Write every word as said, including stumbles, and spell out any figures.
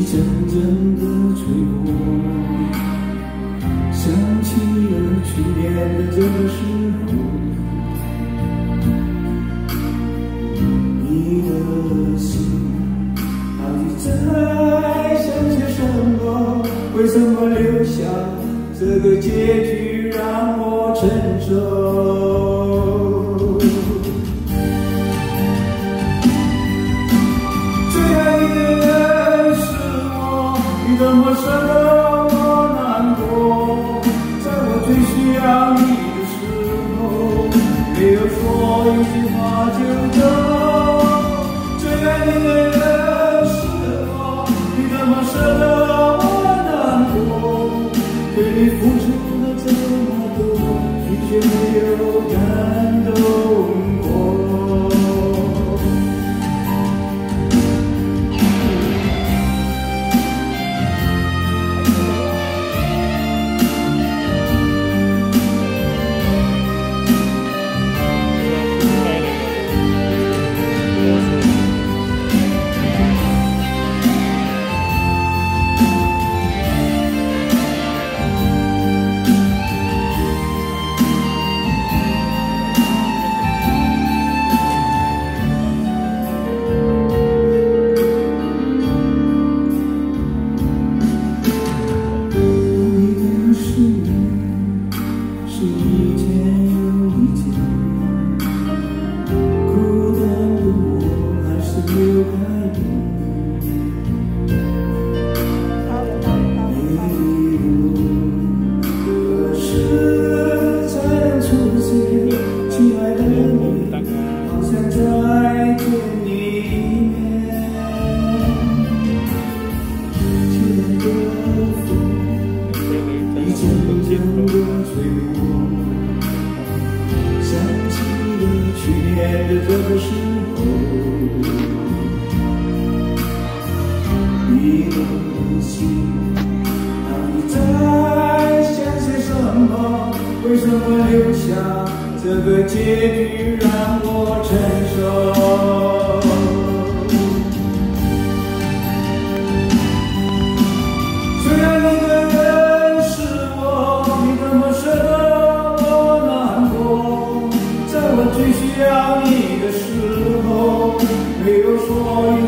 阵阵的吹过，想起了去年的这个时候，你的心到底在想些什么？为什么留下这个结局让我承受？怎么舍得我难过？在我最需要你的时候，没有说一句话就走。最爱你的人是我，你怎么舍得我难过？对你付出了这么多，你却没有感动过。是一天又一天，孤单的我还是没有改变。你何时才能出现？亲爱的你，好想再见你一面。今天的风，一阵阵的吹过。去年的这个时候，你的心到底在想些什么？为什么留下这个结局让我承受？虽然你的人是我，你怎么舍得我难过？在我最需要你的时候，没有说。